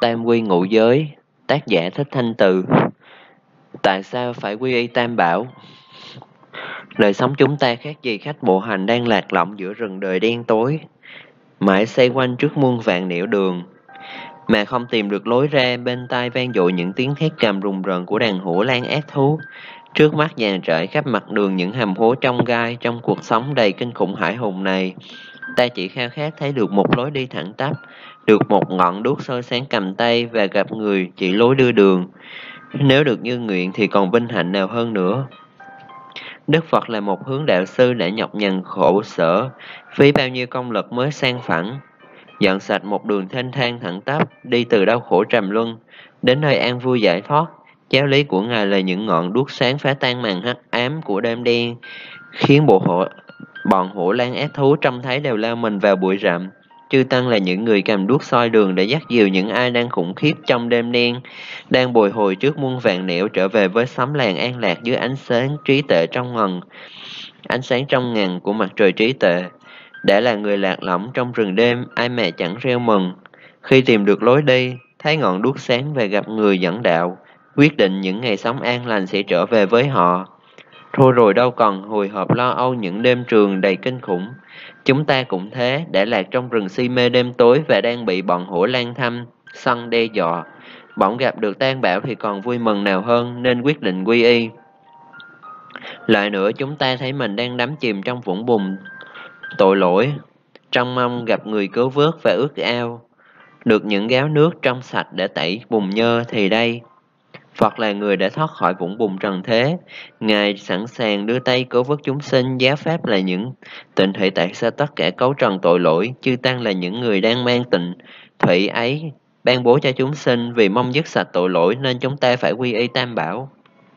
Tam quy ngũ giới, tác giả Thích Thanh Từ. Tại sao phải quy y Tam Bảo? Đời sống chúng ta khác gì khách bộ hành đang lạc lõng giữa rừng đời đen tối, mãi xoay quanh trước muôn vạn nẻo đường, mà không tìm được lối ra. Bên tai vang dội những tiếng thét gầm rùng rợn của đàn hổ lang ác thú. Trước mắt dàn trải khắp mặt đường những hầm hố trong gai. Trong cuộc sống đầy kinh khủng hãi hùng này, ta chỉ khao khát thấy được một lối đi thẳng tắp, được một ngọn đuốc soi sáng cầm tay và gặp người chỉ lối đưa đường. Nếu được như nguyện thì còn vinh hạnh nào hơn nữa. Đức Phật là một hướng đạo sư đã nhọc nhằn khổ sở, phí bao nhiêu công lực mới sang phẳng, dọn sạch một đường thênh thang thẳng tắp, đi từ đau khổ trầm luân đến nơi an vui giải thoát. Giáo lý của Ngài là những ngọn đuốc sáng phá tan màn hắc ám của đêm đen, khiến bọn hổ lang ác thú trông thấy đều lao mình vào bụi rậm. Chư Tăng là những người cầm đuốc soi đường để dắt dìu những ai đang khủng khiếp trong đêm đen, đang bồi hồi trước muôn vạn nẻo, trở về với xóm làng an lạc dưới ánh sáng trí tuệ ánh sáng trong ngần của mặt trời trí tuệ. Đã là người lạc lõng trong rừng đêm, ai mà chẳng reo mừng khi tìm được lối đi, thấy ngọn đuốc sáng và gặp người dẫn đạo, quyết định những ngày sống an lành sẽ trở về với họ. Thôi rồi đâu còn hồi hộp lo âu những đêm trường đầy kinh khủng. Chúng ta cũng thế, đã lạc trong rừng si mê đêm tối và đang bị bọn hổ lang thăm, săn đe dọa. Bỗng gặp được Tam Bảo thì còn vui mừng nào hơn, nên quyết định quy y. Lại nữa, chúng ta thấy mình đang đắm chìm trong vũng bùn tội lỗi, trong mong gặp người cứu vớt và ước ao được những gáo nước trong sạch để tẩy bùn nhơ. Thì đây, Phật là người đã thoát khỏi vũng bùn trần thế. Ngài sẵn sàng đưa tay cứu vớt chúng sinh. Giáo pháp là những tịnh thủy tại sao tất cả cấu trần tội lỗi. Chư Tăng là những người đang mang tịnh thủy ấy ban bố cho chúng sinh. Vì mong dứt sạch tội lỗi nên chúng ta phải quy y Tam Bảo.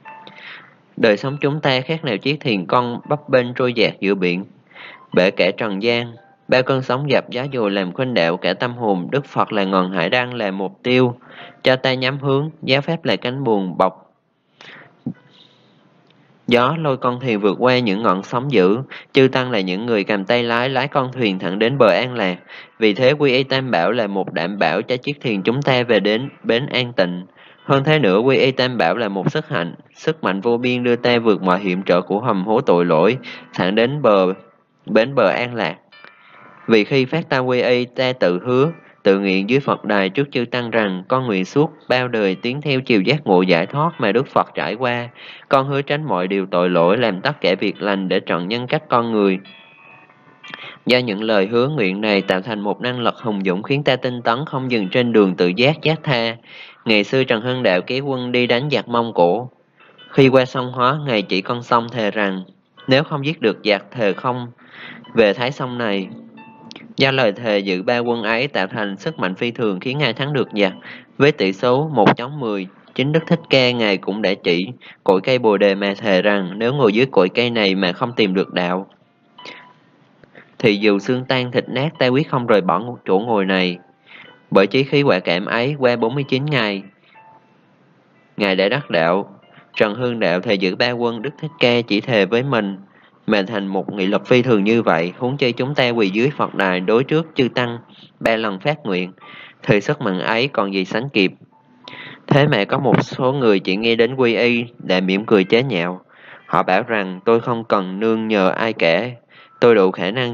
Đời sống chúng ta khác nào chiếc thuyền con bấp bênh trôi dạt giữa biển bể kẻ trần gian. Bao cơn sóng dập gió dồi làm khuynh đảo cả tâm hồn. Đức Phật là ngọn hải đăng là mục tiêu cho ta nhắm hướng. Giáo pháp là cánh buồm bọc gió lôi con thuyền vượt qua những ngọn sóng dữ. Chư Tăng là những người cầm tay lái con thuyền thẳng đến bờ an lạc. Vì thế quy y Tam Bảo là một đảm bảo cho chiếc thuyền chúng ta về đến bến an tịnh. Hơn thế nữa, quy y Tam Bảo là một sức mạnh vô biên đưa ta vượt mọi hiểm trở của hầm hố tội lỗi, thẳng đến bến bờ an lạc. Vì khi phát tâm quy y, ta tự nguyện dưới Phật đài trước chư Tăng rằng: con nguyện suốt bao đời tiến theo chiều giác ngộ giải thoát mà Đức Phật trải qua. Con hứa tránh mọi điều tội lỗi, làm tất cả việc lành để trọn nhân cách con người. Do những lời hứa nguyện này tạo thành một năng lực hùng dũng, khiến ta tinh tấn không dừng trên đường tự giác giác tha. Ngày xưa Trần Hưng Đạo kéo quân đi đánh giặc Mông Cổ. Khi qua sông Hóa, Ngài chỉ con sông thề rằng nếu không giết được giặc, thề không về thái sông này. Do lời thề giữ ba quân ấy tạo thành sức mạnh phi thường, khiến Ngài thắng được giặc với tỷ số 1-10. Chính Đức Thích Ca Ngài cũng đã chỉ cội cây Bồ Đề mà thề rằng nếu ngồi dưới cội cây này mà không tìm được đạo, thì dù xương tan thịt nát, ta quyết không rời bỏ chỗ ngồi này. Bởi chí khí quả cảm ấy, qua 49 ngày, Ngài đã đắc đạo. Trần Hưng Đạo thề giữ ba quân, Đức Thích Ca chỉ thề với mình mà thành một nghị lực phi thường như vậy. Huống chi chúng ta quỳ dưới Phật đài đối trước chư Tăng 3 lần phát nguyện, thì sức mạnh ấy còn gì sánh kịp. Thế mà có một số người chỉ nghe đến quy y đã mỉm cười chế nhạo. Họ bảo rằng tôi không cần nương nhờ ai cả, tôi đủ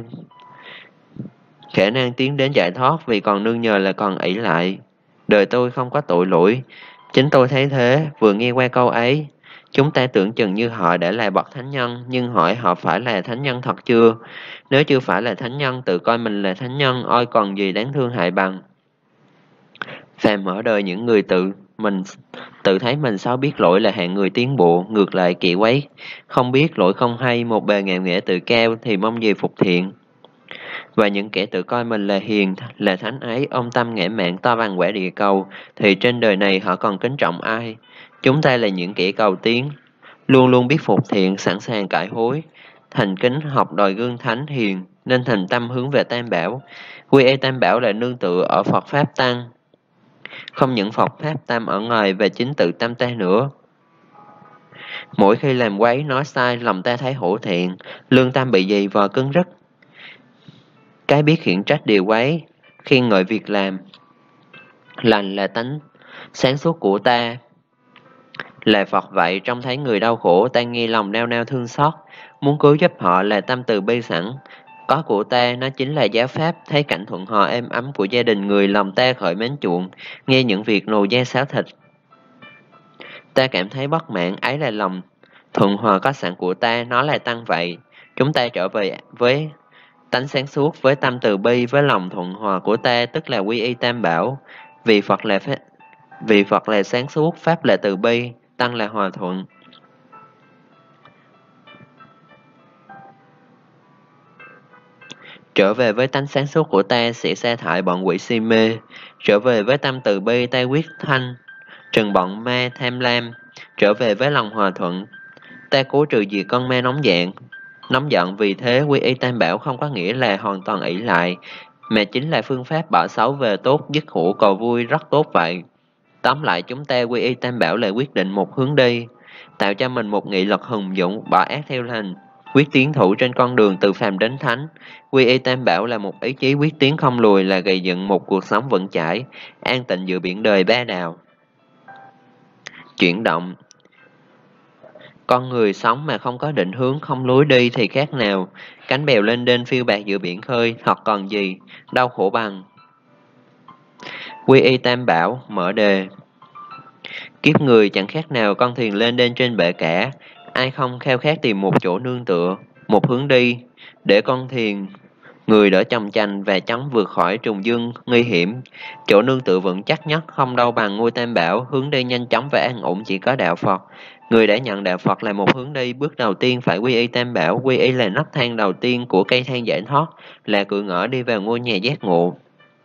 khả năng tiến đến giải thoát, vì còn nương nhờ là còn ỷ lại. Đời tôi không có tội lỗi. Chính tôi thấy thế. Vừa nghe qua câu ấy, chúng ta tưởng chừng như họ đã là bậc thánh nhân, nhưng hỏi họ phải là thánh nhân thật chưa? Nếu chưa phải là thánh nhân, tự coi mình là thánh nhân, ôi còn gì đáng thương hại bằng. Phàm ở đời những người tự thấy mình sao biết lỗi là hạng người tiến bộ, ngược lại kỵ quấy, không biết lỗi không hay, một bề ngạo nghễ tự cao thì mong gì phục thiện. Và những kẻ tự coi mình là hiền, là thánh ấy, ông tâm ngã mạn to bằng quả địa cầu, thì trên đời này họ còn kính trọng ai? Chúng ta là những kẻ cầu tiến, luôn luôn biết phục thiện, sẵn sàng cải hối, thành kính học đòi gương thánh hiền, nên thành tâm hướng về Tam Bảo. Quy y Tam Bảo là nương tựa ở Phật Pháp Tăng, không những Phật Pháp Tam ở ngoài và chính tự tâm ta nữa. Mỗi khi làm quấy nói sai, lòng ta thấy hổ thẹn, lương tâm bị dày vò cứng rứt. Cái biết khiển trách điều quấy, khen ngợi việc làm, Lành là tánh sáng suốt của ta. Là Phật vậy, trông thấy người đau khổ, ta nghi lòng nao nao thương xót, muốn cứu giúp họ là tâm từ bi sẵn. Có của ta, nó chính là giáo pháp, thấy cảnh thuận hòa êm ấm của gia đình người, lòng ta khởi mến chuộng, nghe những việc nồi da xáo thịt. Ta cảm thấy bất mãn, ấy là lòng thuận hòa có sẵn của ta, nó là tăng vậy. Chúng ta trở về với tánh sáng suốt, với tâm từ bi, với lòng thuận hòa của ta, tức là quy y tam bảo. Vì Phật là vì Phật là sáng suốt, pháp là từ bi, tăng là hòa thuận. Trở về với tánh sáng suốt của ta sẽ sa thải bọn quỷ si mê. Trở về với tâm từ bi ta quyết thanh, trừng bọn ma tham lam. Trở về với lòng hòa thuận, ta cố trừ diệt con ma nóng giận. Vì thế quy y tam bảo không có nghĩa là hoàn toàn ỷ lại, mà chính là phương pháp bỏ xấu về tốt, dứt khổ cầu vui, rất tốt vậy. Tóm lại, chúng ta quy y tam bảo là quyết định một hướng đi, tạo cho mình một nghị lực hùng dũng, bỏ ác theo lành, quyết tiến thủ trên con đường từ phàm đến thánh. Quy y tam bảo là một ý chí quyết tiến không lùi, là gầy dựng một cuộc sống vững chãi, an tịnh giữa biển đời ba đào. Chuyển động. Con người sống mà không có định hướng, không lối đi thì khác nào cánh bèo lên đên phiêu bạt giữa biển khơi, hoặc còn gì đau khổ bằng. Quy y tam bảo, mở đề. Kiếp người chẳng khác nào con thuyền lên đên trên bể cả, ai không khao khát tìm một chỗ nương tựa, một hướng đi, để con thuyền người đỡ chồng chành và chống vượt khỏi trùng dương nguy hiểm. Chỗ nương tựa vững chắc nhất không đâu bằng ngôi tam bảo, hướng đi nhanh chóng và an ổn chỉ có đạo Phật. Người đã nhận đạo Phật là một hướng đi, bước đầu tiên phải quy y tam bảo. Quy y là nấc thang đầu tiên của cây thang giải thoát, là cửa ngõ đi vào ngôi nhà giác ngộ.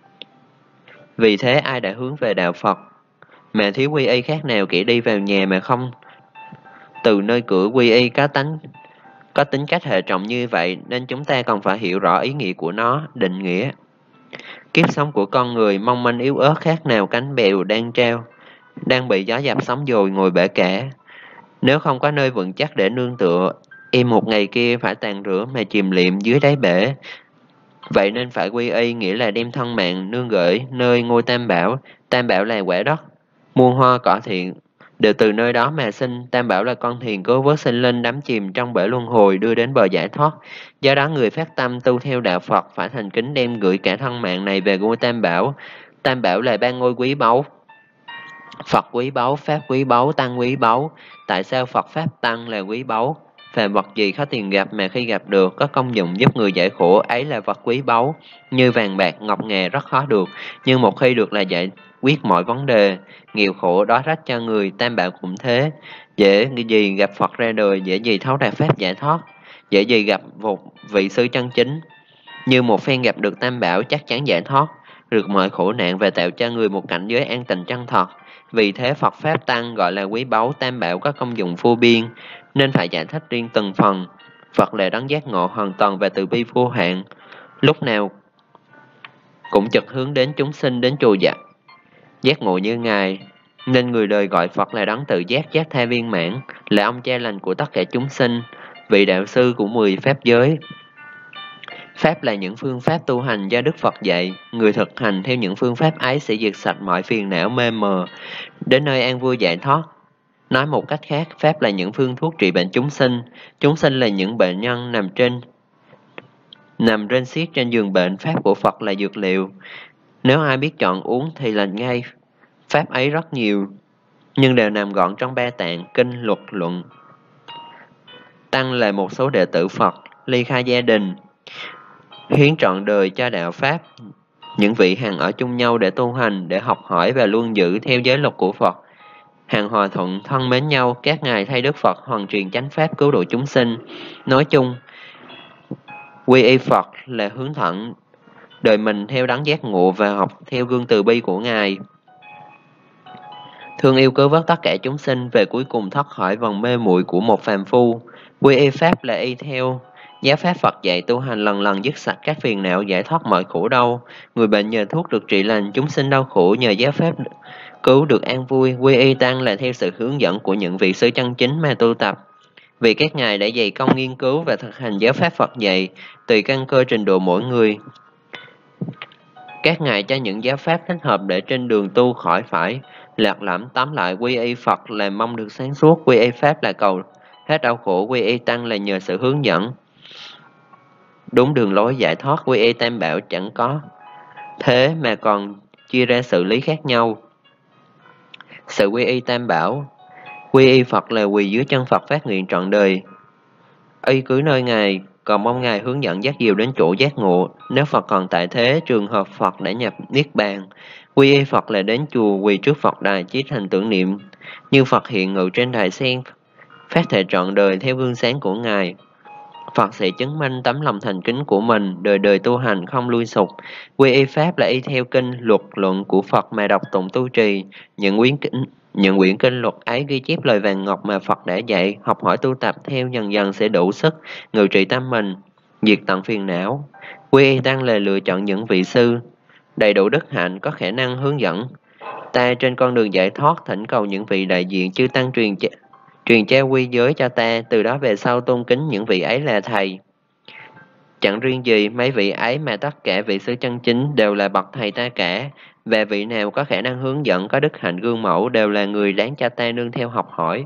Vì thế ai đã hướng về đạo Phật mà thiếu quy y khác nào kẻ đi vào nhà mà không từ nơi cửa. Quy y có tính cách hệ trọng như vậy, nên chúng ta còn phải hiểu rõ ý nghĩa của nó, định nghĩa. Kiếp sống của con người mong manh yếu ớt, khác nào cánh bèo đang bị gió dập sóng dồi ngồi bể cả. Nếu không có nơi vững chắc để nương tựa, một ngày kia phải tàn rửa mà chìm liệm dưới đáy bể. Vậy nên phải quy y, nghĩa là đem thân mạng nương gửi nơi ngôi tam bảo. Tam bảo là quả đất, muôn hoa cỏ thiện, đều từ nơi đó mà sinh. Tam bảo là con thuyền cứu vớt sinh linh đắm chìm trong bể luân hồi, đưa đến bờ giải thoát. Do đó người phát tâm tu theo đạo Phật phải thành kính đem gửi cả thân mạng này về ngôi tam bảo. Tam bảo là ba ngôi quý báu. Phật quý báu, Pháp quý báu, Tăng quý báu. Tại sao Phật, Pháp, Tăng là quý báu? Phàm vật gì khó tìm gặp mà khi gặp được có công dụng giúp người giải khổ, ấy là vật quý báu. Như vàng bạc, ngọc ngà rất khó được, nhưng một khi được là giải quyết mọi vấn đề, nghèo khổ đói rách cho người. Tam bảo cũng thế, dễ gì gặp Phật ra đời, dễ gì thấu đạt pháp giải thoát, dễ gì gặp một vị sư chân chính. Như một phen gặp được tam bảo chắc chắn giải thoát được mọi khổ nạn và tạo cho người một cảnh giới an tịnh chân thật. Vì thế Phật, Pháp, Tăng gọi là quý báu. Tam bảo có công dụng vô biên nên phải giải thích riêng từng phần. Phật là đấng giác ngộ hoàn toàn và từ bi vô hạn, lúc nào cũng trực hướng đến chúng sinh, đến chùa giác ngộ như Ngài, nên người đời gọi Phật là đấng tự giác, giác tha viên mãn, là ông cha lành của tất cả chúng sinh, vị đạo sư của 10 pháp giới. Pháp là những phương pháp tu hành do Đức Phật dạy. Người thực hành theo những phương pháp ấy sẽ diệt sạch mọi phiền não mê mờ, đến nơi an vui giải thoát. Nói một cách khác, Pháp là những phương thuốc trị bệnh chúng sinh. Chúng sinh là những bệnh nhân nằm rên xiết trên giường bệnh. Pháp của Phật là dược liệu. Nếu ai biết chọn uống thì lành ngay. Pháp ấy rất nhiều, nhưng đều nằm gọn trong ba tạng, kinh, luật, luận. Tăng là một số đệ tử Phật, ly khai gia đình, hiến trọn đời cho đạo Pháp. Những vị hằng ở chung nhau để tu hành, để học hỏi và luôn giữ theo giới luật của Phật. Hằng hòa thuận, thân mến nhau, các ngài thay Đức Phật hoàn truyền chánh Pháp cứu độ chúng sinh. Nói chung, quy y Phật là hướng thẳng đời mình theo đấng giác ngộ và học theo gương từ bi của Ngài. Thương yêu cứu vớt tất cả chúng sinh, về cuối cùng thoát khỏi vòng mê muội của một phàm phu. Quy y Pháp là y theo giáo pháp Phật dạy tu hành, lần lần dứt sạch các phiền não, giải thoát mọi khổ đau. Người bệnh nhờ thuốc được trị lành, chúng sinh đau khổ nhờ giáo pháp cứu được an vui. Quy y Tăng là theo sự hướng dẫn của những vị sư chân chính mà tu tập, vì các ngài đã dày công nghiên cứu và thực hành giáo pháp Phật dạy, tùy căn cơ trình độ mỗi người. Các ngài cho những giáo pháp thích hợp để trên đường tu khỏi phải lạc lõng. Tóm lại, quy y Phật là mong được sáng suốt, quy y Pháp là cầu hết đau khổ, quy y Tăng là nhờ sự hướng dẫn đúng đường lối giải thoát, quy y Tam Bảo chẳng có thế mà còn chia ra xử lý khác nhau. Sự quy y Tam Bảo, quy y Phật là quỳ dưới chân Phật phát nguyện trọn đời, y cứ nơi Ngài, còn mong Ngài hướng dẫn dắt dìu đến chỗ giác ngộ. Nếu Phật còn tại thế, trường hợp Phật đã nhập Niết Bàn, quy y Phật là đến chùa quỳ trước Phật đài chí thành tưởng niệm, như Phật hiện ngự trên đài sen, phát thệ trọn đời theo gương sáng của Ngài. Phật sẽ chứng minh tấm lòng thành kính của mình, đời đời tu hành không lui sụp. Quy y Pháp là y theo kinh luật luận của Phật mà đọc tụng tu trì. Những quyển kinh luật ấy ghi chép lời vàng ngọc mà Phật đã dạy, học hỏi tu tập theo dần dần sẽ đủ sức ngự trị tâm mình, diệt tận phiền não. Quy y Tăng là lựa chọn những vị sư đầy đủ đức hạnh, có khả năng hướng dẫn ta trên con đường giải thoát, thỉnh cầu những vị đại diện chư Tăng truyền trao quy giới cho ta, từ đó về sau tôn kính những vị ấy là thầy. Chẳng riêng gì mấy vị ấy mà tất cả vị sư chân chính đều là bậc thầy ta cả, và vị nào có khả năng hướng dẫn, có đức hạnh gương mẫu đều là người đáng cho ta nương theo học hỏi.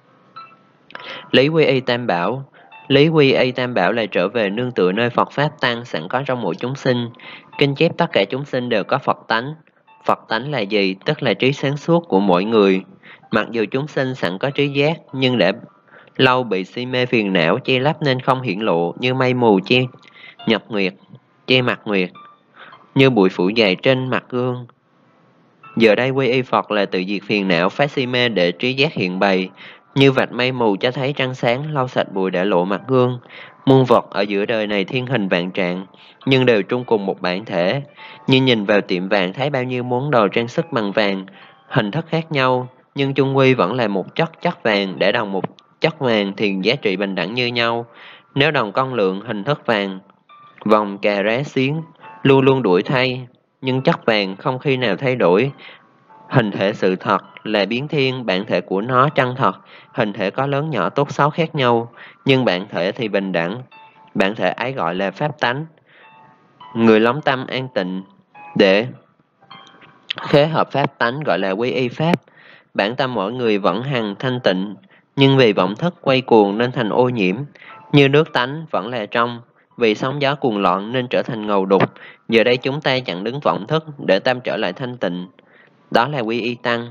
Lý quy y Tam Bảo, lý quy y Tam Bảo là trở về nương tựa nơi Phật Pháp Tăng sẵn có trong mỗi chúng sinh. Kinh chép tất cả chúng sinh đều có Phật tánh. Phật tánh là gì? Tức là trí sáng suốt của mỗi người. Mặc dù chúng sinh sẵn có trí giác, nhưng đã lâu bị si mê phiền não che lấp nên không hiển lộ, như mây mù che mặt nguyệt, như bụi phủ dày trên mặt gương. Giờ đây quy y Phật là tự diệt phiền não, phá si mê để trí giác hiện bày, như vạch mây mù cho thấy trăng sáng, lau sạch bụi để lộ mặt gương. Muôn vật ở giữa đời này thiên hình vạn trạng, nhưng đều chung cùng một bản thể. Như nhìn vào tiệm vàng thấy bao nhiêu món đồ trang sức bằng vàng, hình thức khác nhau, nhưng chung quy vẫn là một chất vàng. Để đồng một chất vàng thì giá trị bình đẳng như nhau. Nếu đồng con lượng hình thức vàng, vòng cà rá xiến luôn luôn đuổi thay, nhưng chất vàng không khi nào thay đổi. Hình thể sự thật là biến thiên, bản thể của nó chân thật. Hình thể có lớn nhỏ tốt xấu khác nhau, nhưng bản thể thì bình đẳng. Bản thể ấy gọi là pháp tánh. Người lóng tâm an tịnh để khế hợp pháp tánh gọi là quy y pháp. Bản tâm mỗi người vẫn hằng thanh tịnh, nhưng vì vọng thức quay cuồng nên thành ô nhiễm. Như nước tánh vẫn là trong, vì sóng gió cuồng loạn nên trở thành ngầu đục. Giờ đây chúng ta chặn đứng vọng thức để tâm trở lại thanh tịnh. Đó là quy y Tăng.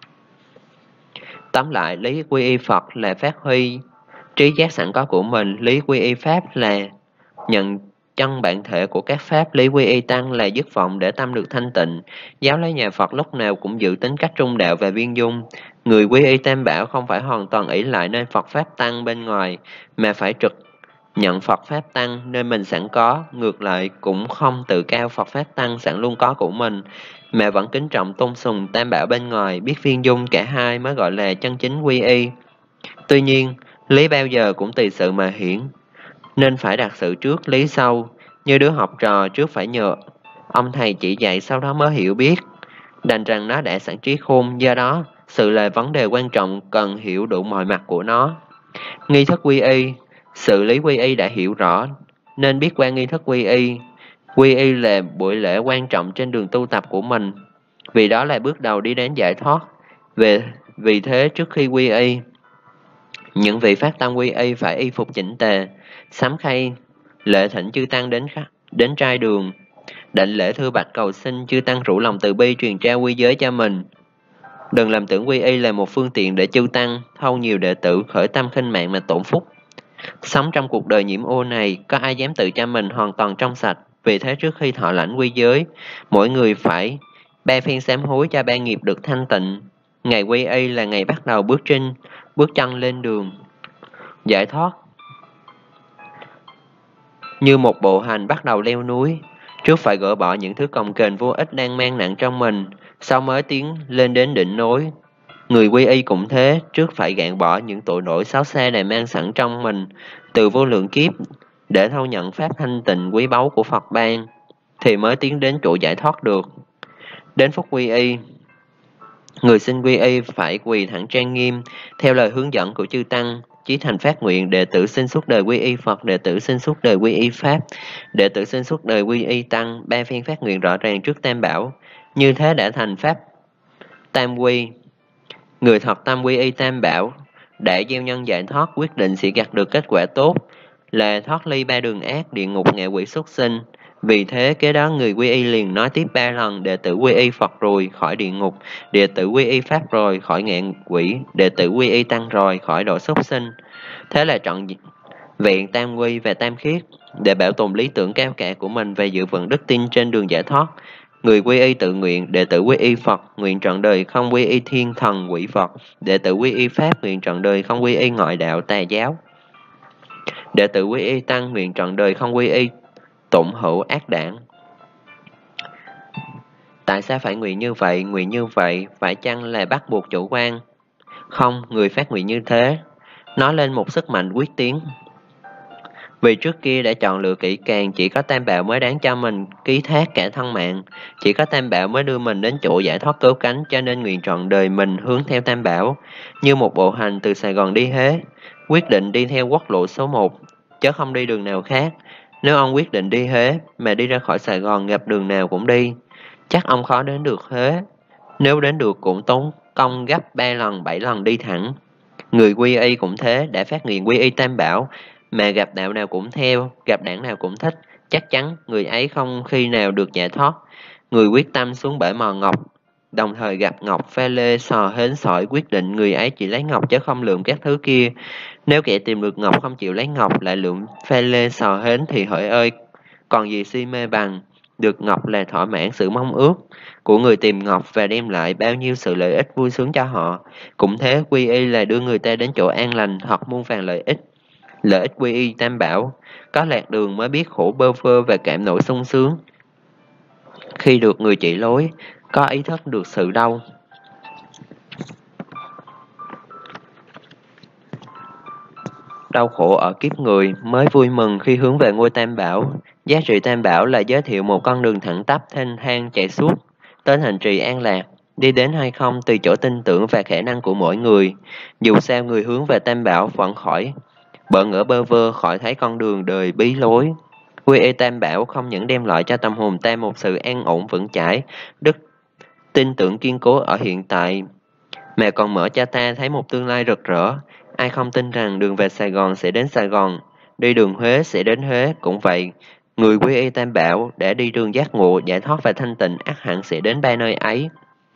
Tóm lại, lý quy y Phật là phát huy trí giác sẵn có của mình. Lý quy y Pháp là nhận chân bản thể của các pháp. Lý quy y Tăng là dứt vọng để tâm được thanh tịnh. Giáo lý nhà Phật lúc nào cũng giữ tính cách trung đạo và viên dung. Người quy y Tam Bảo không phải hoàn toàn ỷ lại nơi Phật Pháp Tăng bên ngoài, mà phải trực nhận Phật Pháp Tăng nơi mình sẵn có. Ngược lại, cũng không tự cao Phật Pháp Tăng sẵn luôn có của mình, mà vẫn kính trọng tôn sùng Tam Bảo bên ngoài, biết viên dung cả hai mới gọi là chân chính quy y. Tuy nhiên, lý bao giờ cũng tùy sự mà hiển, nên phải đặt sự trước lý sau. Như đứa học trò trước phải nhờ ông thầy chỉ dạy, sau đó mới hiểu biết. Đành rằng nó đã sẵn trí khôn, do đó sự là vấn đề quan trọng, cần hiểu đủ mọi mặt của nó. Nghi thức quy y, sự lý quy y đã hiểu rõ, nên biết qua nghi thức quy y. Quy y là buổi lễ quan trọng trên đường tu tập của mình, vì đó là bước đầu đi đến giải thoát. Vì thế trước khi quy y, những vị phát tâm quy y phải y phục chỉnh tề, sám khay lễ thỉnh chư tăng đến trai đường, đảnh lễ thưa bạch cầu xin chư tăng rủ lòng từ bi truyền trao quy giới cho mình. Đừng làm tưởng quy y là một phương tiện để chư tăng thâu nhiều đệ tử khởi tâm khinh mạng mà tổn phúc. Sống trong cuộc đời nhiễm ô này, có ai dám tự cho mình hoàn toàn trong sạch. Vì thế trước khi thọ lãnh quy giới, mỗi người phải 3 phen sám hối cho 3 nghiệp được thanh tịnh. Ngày quy y là ngày bắt đầu bước chân lên đường giải thoát. Như một bộ hành bắt đầu leo núi, trước phải gỡ bỏ những thứ cồng kềnh vô ích đang mang nặng trong mình, sau mới tiến lên đến đỉnh núi. Người quy y cũng thế, trước phải gạn bỏ những tội lỗi xấu xa này mang sẵn trong mình từ vô lượng kiếp, để thâu nhận pháp thanh tịnh quý báu của Phật ban, thì mới tiến đến chỗ giải thoát được. Đến phút quy y, người xin quy y phải quỳ thẳng trang nghiêm theo lời hướng dẫn của chư tăng, chí thành phát nguyện, đệ tử xin suốt đời quy y Phật, đệ tử xin suốt đời quy y Pháp, đệ tử xin suốt đời quy y Tăng. Ba phen phát nguyện rõ ràng trước Tam Bảo, như thế đã thành Pháp Tam Quy. Người thật tâm quy y Tam Bảo, để gieo nhân giải thoát, quyết định sẽ gặt được kết quả tốt, là thoát ly ba đường ác, địa ngục, ngạ quỷ, xuất sinh. Vì thế kế đó người quy y liền nói tiếp 3 lần: đệ tử quy y Phật rồi khỏi địa ngục, đệ tử quy y Pháp rồi khỏi ngạ quỷ, đệ tử quy y Tăng rồi khỏi độ xuất sinh. Thế là trọn vẹn tam quy và tam khiết, để bảo tồn lý tưởng cao cả của mình và giữ vững đức tin trên đường giải thoát. Người quy y tự nguyện, đệ tử quy y Phật, nguyện trọn đời không quy y thiên thần quỷ Phật, đệ tử quy y Pháp, nguyện trọn đời không quy y ngoại đạo tà giáo, đệ tử quy y Tăng, nguyện trọn đời không quy y tụng hữu ác đảng. Tại sao phải nguyện như vậy? Nguyện như vậy phải chăng là bắt buộc chủ quan? Không, người phát nguyện như thế nói lên một sức mạnh quyết tiến. Vì trước kia đã chọn lựa kỹ càng, chỉ có Tam Bảo mới đáng cho mình ký thác cả thân mạng, chỉ có Tam Bảo mới đưa mình đến chỗ giải thoát cứu cánh, cho nên nguyện trọn đời mình hướng theo Tam Bảo, như một bộ hành từ Sài Gòn đi Huế, quyết định đi theo quốc lộ số 1, chứ không đi đường nào khác. Nếu ông quyết định đi Huế mà đi ra khỏi Sài Gòn gặp đường nào cũng đi, chắc ông khó đến được Huế. Nếu đến được cũng tốn công gấp 3 lần 7 lần đi thẳng. Người quy y cũng thế, đã phát nguyện quy y Tam Bảo, mà gặp đạo nào cũng theo, gặp đảng nào cũng thích, chắc chắn người ấy không khi nào được giải thoát. Người quyết tâm xuống bể mò ngọc, đồng thời gặp ngọc, pha lê, sò, hến, sỏi, quyết định người ấy chỉ lấy ngọc chứ không lượm các thứ kia. Nếu kẻ tìm được ngọc không chịu lấy ngọc, lại lượm pha lê, sò, hến thì hỡi ơi, còn gì si mê bằng. Được ngọc là thỏa mãn sự mong ước của người tìm ngọc và đem lại bao nhiêu sự lợi ích vui sướng cho họ. Cũng thế, quy y là đưa người ta đến chỗ an lành hoặc muôn vàn lợi ích. Lợi ích quy y Tam Bảo, có lạc đường mới biết khổ bơ vơ và cảm nỗi sung sướng. Khi được người chỉ lối, có ý thức được sự đau. Đau khổ ở kiếp người mới vui mừng khi hướng về ngôi Tam Bảo. Giá trị Tam Bảo là giới thiệu một con đường thẳng tắp thênh thang chạy suốt, tên hành trì an lạc, đi đến hay không tùy chỗ tin tưởng và khả năng của mỗi người. Dù sao người hướng về Tam Bảo vẫn khỏi bỡ ngỡ bơ vơ, khỏi thấy con đường đời bí lối. Quy y Tam Bảo không những đem lại cho tâm hồn ta một sự an ổn vững chãi, đức tin tưởng kiên cố ở hiện tại, mà còn mở cho ta thấy một tương lai rực rỡ. Ai không tin rằng đường về Sài Gòn sẽ đến Sài Gòn, đi đường Huế sẽ đến Huế, cũng vậy. Người quy y Tam Bảo để đi đường giác ngộ, giải thoát và thanh tịnh ắt hẳn sẽ đến ba nơi ấy.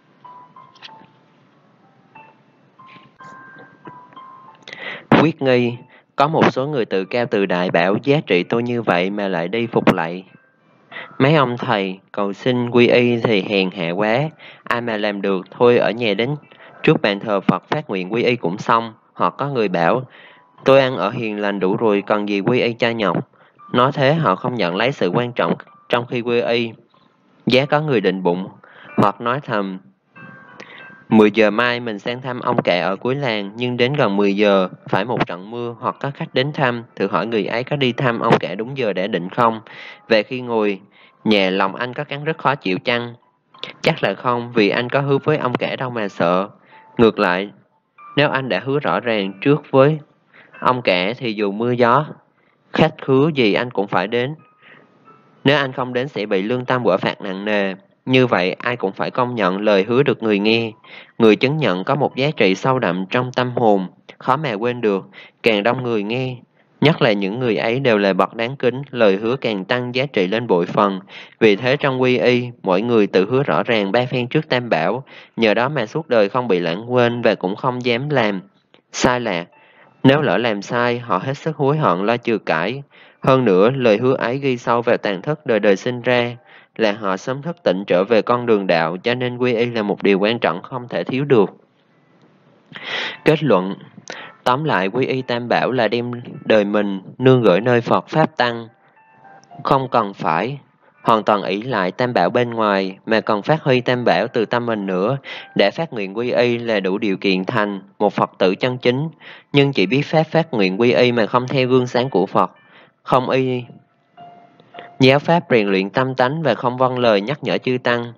Quyết nghi, có một số người tự cao tự đại bảo giá trị tôi như vậy mà lại đi phục lạy. Mấy ông thầy cầu xin quy y thì hèn hạ quá, ai mà làm được, thôi ở nhà đến trước bàn thờ Phật phát nguyện quy y cũng xong. Hoặc có người bảo, tôi ăn ở hiền lành đủ rồi, còn gì quy y cho nhọc. Nói thế họ không nhận lấy sự quan trọng trong khi quy y. Giá có người định bụng, hoặc nói thầm, 10 giờ mai mình sang thăm ông cả ở cuối làng, nhưng đến gần 10 giờ, phải một trận mưa, hoặc có khách đến thăm, thử hỏi người ấy có đi thăm ông cả đúng giờ đã định không? Về khi ngồi nhà lòng anh có cắn rất khó chịu chăng? Chắc là không, vì anh có hứa với ông cả đâu mà sợ. Ngược lại, nếu anh đã hứa rõ ràng trước với ông cả thì dù mưa gió, khách khứa gì anh cũng phải đến. Nếu anh không đến sẽ bị lương tâm quả phạt nặng nề. Như vậy ai cũng phải công nhận lời hứa được người nghe. Người chứng nhận có một giá trị sâu đậm trong tâm hồn, khó mà quên được. Càng đông người nghe, nhất là những người ấy đều là bậc đáng kính, lời hứa càng tăng giá trị lên bội phần. Vì thế trong quy y, mỗi người tự hứa rõ ràng 3 phen trước Tam Bảo, nhờ đó mà suốt đời không bị lãng quên và cũng không dám làm sai lạc. Nếu lỡ làm sai, họ hết sức hối hận lo chừa cãi. Hơn nữa, lời hứa ấy ghi sâu vào tàn thức đời đời sinh ra, là họ sớm thức tỉnh trở về con đường đạo, cho nên quy y là một điều quan trọng không thể thiếu được. Kết luận, tóm lại quy y Tam Bảo là đem đời mình nương gửi nơi Phật Pháp Tăng, không cần phải hoàn toàn ỷ lại Tam Bảo bên ngoài, mà còn phát huy Tam Bảo từ tâm mình nữa. Để phát nguyện quy y là đủ điều kiện thành một Phật tử chân chính, nhưng chỉ biết phát nguyện quy y mà không theo gương sáng của Phật, không y giáo pháp rèn luyện tâm tánh và không vâng lời nhắc nhở chư tăng,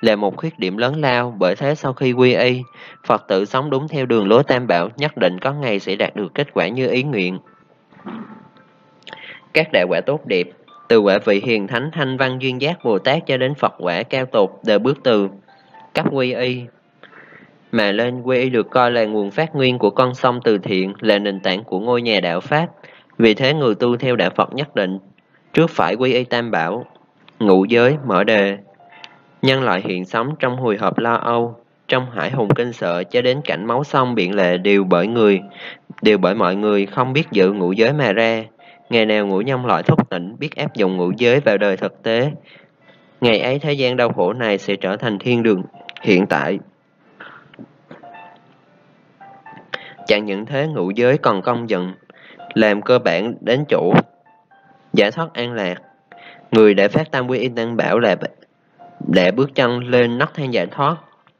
là một khuyết điểm lớn lao, bởi thế sau khi quy y, Phật tử sống đúng theo đường lối Tam Bảo nhất định có ngày sẽ đạt được kết quả như ý nguyện. Các đạo quả tốt đẹp, từ quả vị hiền thánh thanh văn duyên giác Bồ Tát cho đến Phật quả cao tột đều bước từ cấp quy y mà lên. Quy y được coi là nguồn phát nguyên của con sông từ thiện, là nền tảng của ngôi nhà đạo Pháp. Vì thế người tu theo đạo Phật nhất định trước phải quy y Tam Bảo. Ngũ giới mở đề. Nhân loại hiện sống trong hồi hộp lo âu, trong hải hùng kinh sợ cho đến cảnh máu sông biển lệ đều bởi mọi người không biết giữ ngũ giới mà ra. Ngày nào ngũ nhân loại thức tỉnh biết áp dụng ngũ giới vào đời thực tế, ngày ấy thế gian đau khổ này sẽ trở thành thiên đường hiện tại. Chẳng những thế, ngũ giới còn công nhận làm cơ bản đến chỗ giải thoát an lạc. Người đã phát tâm quy y Tam Bảo là đã bước chân lên nấc thang giải thoát.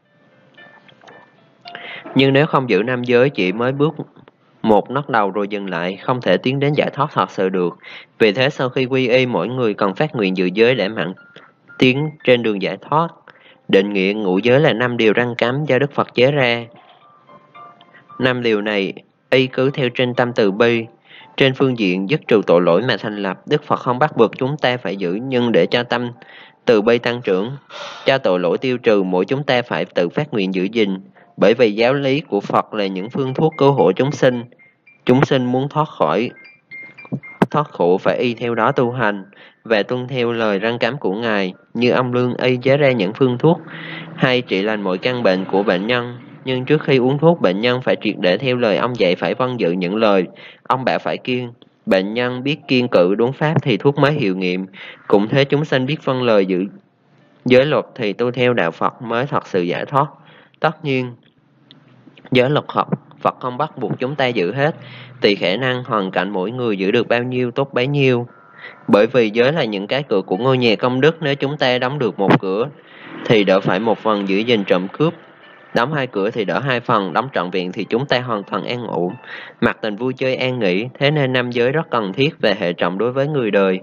Nhưng nếu không giữ năm giới, chỉ mới bước một nấc đầu rồi dừng lại, không thể tiến đến giải thoát thật sự được. Vì thế sau khi quy y, mỗi người cần phát nguyện giữ giới để mạnh tiến trên đường giải thoát. Định nghĩa ngũ giới là 5 điều răn cấm do Đức Phật chế ra. 5 điều này y cứ theo trên tâm từ bi, trên phương diện dứt trừ tội lỗi mà thành lập. Đức Phật không bắt buộc chúng ta phải giữ, nhưng để cho tâm từ bi tăng trưởng, cho tội lỗi tiêu trừ, mỗi chúng ta phải tự phát nguyện giữ gìn. Bởi vì giáo lý của Phật là những phương thuốc cứu hộ chúng sinh. Chúng sinh muốn thoát khổ phải y theo đó tu hành và tuân theo lời răn cấm của Ngài. Như ông Lương y chế ra những phương thuốc hay trị lành mọi căn bệnh của bệnh nhân. Nhưng trước khi uống thuốc, bệnh nhân phải triệt để theo lời ông dạy, phải vâng giữ những lời ông bảo phải kiêng. Bệnh nhân biết kiêng cự đúng pháp thì thuốc mới hiệu nghiệm. Cũng thế, chúng sinh biết vâng lời giữ giới luật thì tu theo đạo Phật mới thật sự giải thoát. Tất nhiên, giới luật Phật không bắt buộc chúng ta giữ hết, tùy khả năng hoàn cảnh mỗi người giữ được bao nhiêu tốt bấy nhiêu. Bởi vì giới là những cái cửa của ngôi nhà công đức, nếu chúng ta đóng được một cửa thì đỡ phải một phần giữ gìn trộm cướp, đóng 2 cửa thì đỡ 2 phần, đóng trọn vẹn thì chúng ta hoàn toàn an ổn, mặc tình vui chơi an nghỉ. Thế nên 5 giới rất cần thiết và hệ trọng đối với người đời.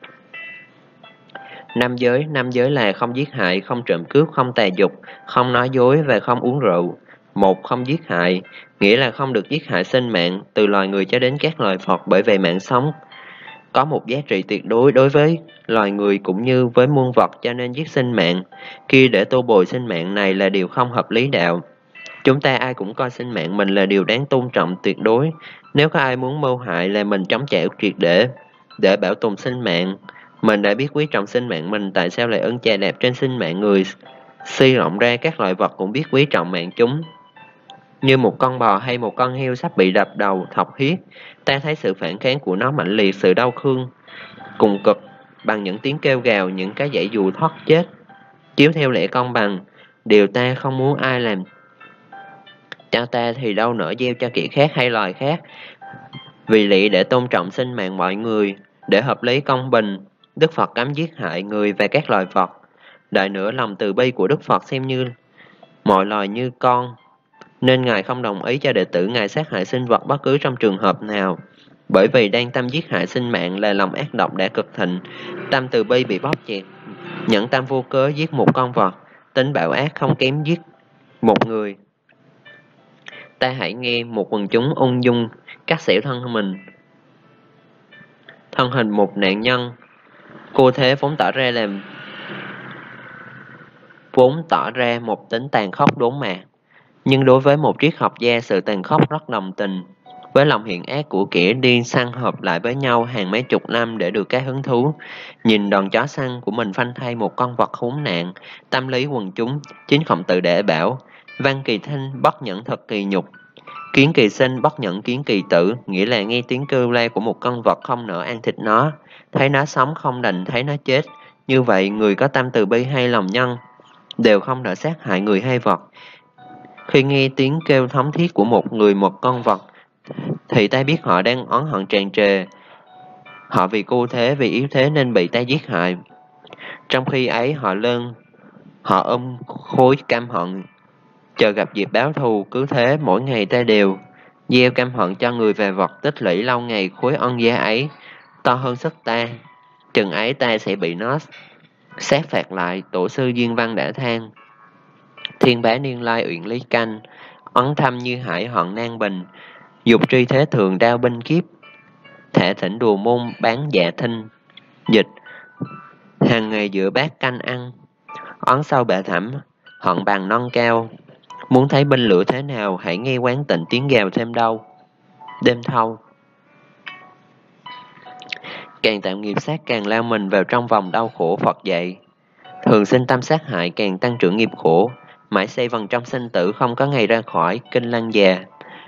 5 giới là không giết hại, không trộm cướp, không tà dục, không nói dối và không uống rượu. 1. Không giết hại, nghĩa là không được giết hại sinh mạng, từ loài người cho đến các loài Phật, bởi vì mạng sống có một giá trị tuyệt đối đối với loài người cũng như với muôn vật, cho nên giết sinh mạng kia để tô bồi sinh mạng này là điều không hợp lý đạo. Chúng ta ai cũng coi sinh mạng mình là điều đáng tôn trọng tuyệt đối. Nếu có ai muốn mưu hại là mình chống trả triệt để bảo tồn sinh mạng. Mình đã biết quý trọng sinh mạng mình, tại sao lại ân chà đạp trên sinh mạng người? Suy rộng ra, các loài vật cũng biết quý trọng mạng chúng. Như một con bò hay một con heo sắp bị đập đầu, thọc huyết, ta thấy sự phản kháng của nó mãnh liệt, sự đau thương cùng cực bằng những tiếng kêu gào, những cái dãy dụ thoát chết. Chiếu theo lẽ công bằng, điều ta không muốn ai làm cho ta thì đâu nỡ gieo cho kẻ khác hay loài khác. Vì lẽ để tôn trọng sinh mạng mọi người, để hợp lý công bình, Đức Phật cấm giết hại người và các loài vật. Đại nữa, lòng từ bi của Đức Phật xem như mọi loài như con, nên Ngài không đồng ý cho đệ tử Ngài sát hại sinh vật bất cứ trong trường hợp nào. Bởi vì đang tâm giết hại sinh mạng là lòng ác độc đã cực thịnh, tâm từ bi bị bóp chẹt, nhẫn tâm vô cớ giết một con vật, tính bạo ác không kém giết một người. Ta hãy nghe một quần chúng ung dung cắt xẻo thân hình một nạn nhân. Cô thế vốn tỏ ra một tính tàn khốc đốn mạc, nhưng đối với một triết học gia, sự tàn khốc rất đồng tình. Với lòng hiểm ác của kẻ đi săn hợp lại với nhau hàng mấy chục năm để được cái hứng thú nhìn đòn chó săn của mình phanh thay một con vật khốn nạn, tâm lý quần chúng chính Khổng Tử để bảo: văn kỳ thanh bất nhẫn thật kỳ nhục, kiến kỳ sinh bất nhẫn kiến kỳ tử, nghĩa là nghe tiếng kêu la của một con vật không nỡ ăn thịt nó, thấy nó sống không đành thấy nó chết. Như vậy, người có tâm từ bi hay lòng nhân đều không nỡ sát hại người hay vật. Khi nghe tiếng kêu thống thiết của một người một con vật thì ta biết họ đang oán hận tràn trề. Họ vì cô thế, vì yếu thế nên bị ta giết hại. Trong khi ấy họ ôm khối căm hận, chờ gặp dịp báo thù. Cứ thế mỗi ngày ta đều gieo căm hận cho người và vật, tích lũy lâu ngày khối ân giá ấy to hơn sức ta. Chừng ấy ta sẽ bị nó Xét phạt lại, tổ sư Duyên Văn đã than: Thiên bá niên lai uyển lý canh, oán thâm như hải hận nan bình, dục tri thế thường đao binh kiếp, thể thỉnh đùa môn bán dạ thinh. Dịch: hàng ngày giữa bát canh ăn, oán sâu bể thẳm, hận bằng non cao. Muốn thấy binh lửa thế nào, hãy nghe quán tịnh tiếng gào thêm đau. Đêm thâu. Càng tạo nghiệp sát càng lao mình vào trong vòng đau khổ. Phật dạy: thường sinh tâm sát hại càng tăng trưởng nghiệp khổ, mãi xây vần trong sinh tử không có ngày ra khỏi. Kinh Lăng Già.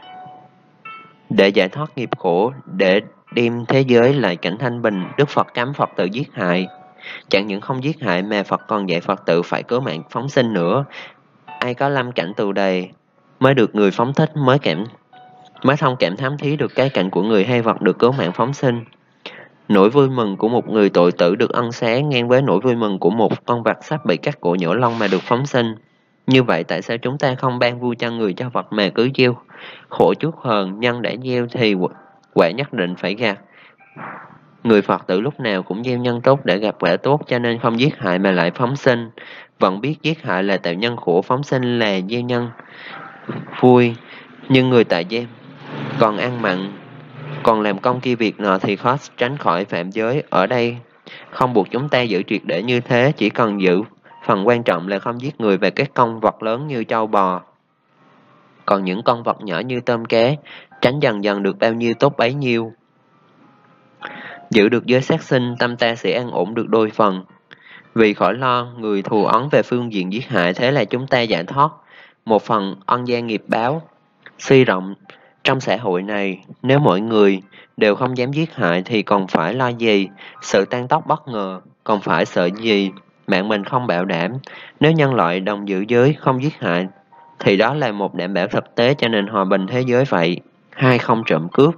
Để giải thoát nghiệp khổ, để đem thế giới lại cảnh thanh bình, Đức Phật cấm Phật tử giết hại. Chẳng những không giết hại mà Phật còn dạy Phật tử phải cứu mạng phóng sinh nữa. Ai có lâm cảnh tù đầy mới được người phóng thích, mới thông cảm thám thí được cái cảnh của người hay vật được cứu mạng phóng sinh. Nỗi vui mừng của một người tội tử được ân xá ngang với nỗi vui mừng của một con vật sắp bị cắt cổ nhổ lông mà được phóng sinh. Như vậy tại sao chúng ta không ban vui cho người cho vật mà cứ gieo khổ chuốc hờn? Nhân đã gieo thì quả nhất định phải gặt. Người Phật tử lúc nào cũng gieo nhân tốt để gặp quả tốt, cho nên không giết hại mà lại phóng sinh. Vẫn biết giết hại là tạo nhân khổ, phóng sinh là gieo nhân vui. Nhưng người tại giam còn ăn mặn, còn làm công kia việc nọ thì khó tránh khỏi phạm giới. Ở đây không buộc chúng ta giữ triệt để như thế, chỉ cần giữ phần quan trọng là không giết người và các con vật lớn như trâu bò. Còn những con vật nhỏ như tôm cá, tránh dần dần được bao nhiêu tốt bấy nhiêu. Giữ được giới sát sinh, tâm ta sẽ an ổn được đôi phần. Vì khỏi lo người thù oán về phương diện giết hại, thế là chúng ta giải thoát một phần oan gia nghiệp báo. Suy rộng, trong xã hội này, nếu mọi người đều không dám giết hại thì còn phải lo gì sự tan tóc bất ngờ, còn phải sợ gì mạng mình không bảo đảm. Nếu nhân loại đồng giữ giới không giết hại thì đó là một đảm bảo thực tế cho nền hòa bình thế giới vậy. Hai, không trộm cướp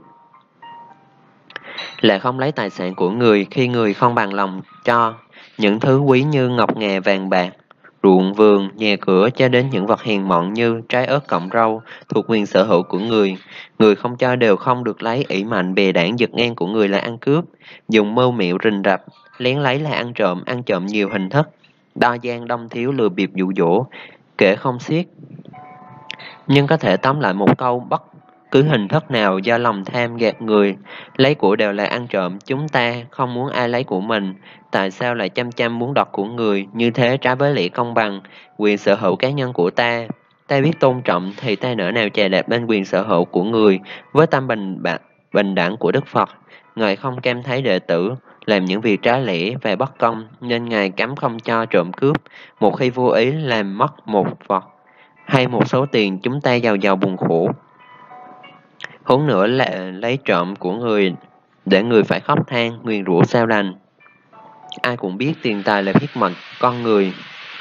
là không lấy tài sản của người khi người không bằng lòng cho những thứ quý như ngọc ngà vàng bạc, ruộng vườn, nhà cửa, cho đến những vật hèn mọn như trái ớt cọng rau thuộc quyền sở hữu của người. Người không cho đều không được lấy. Ỷ mạnh bè đảng giật ngang của người là ăn cướp, dùng mưu mẹo rình rập lén lấy là ăn trộm nhiều hình thức, đo gian đông thiếu, lừa bịp dụ dỗ, kể không xiết. Nhưng có thể tóm lại một câu, bất cứ hình thức nào do lòng tham gạt người lấy của đều là ăn trộm. Chúng ta không muốn ai lấy của mình, tại sao lại chăm chăm muốn đoạt của người? Như thế trái với lẽ công bằng, quyền sở hữu cá nhân của ta. Ta biết tôn trọng thì ta nỡ nào chà đạp lên quyền sở hữu của người. Với tâm bình đẳng của Đức Phật, Ngài không cam thấy đệ tử làm những việc trái lẽ và bất công, nên Ngài cấm không cho trộm cướp. Một khi vô ý làm mất một vật hay một số tiền, chúng ta giàu giàu buồn khổ. Huống nữa là lấy trộm của người để người phải khóc than, nguyền rủa sao đành. Ai cũng biết tiền tài là huyết mạch con người.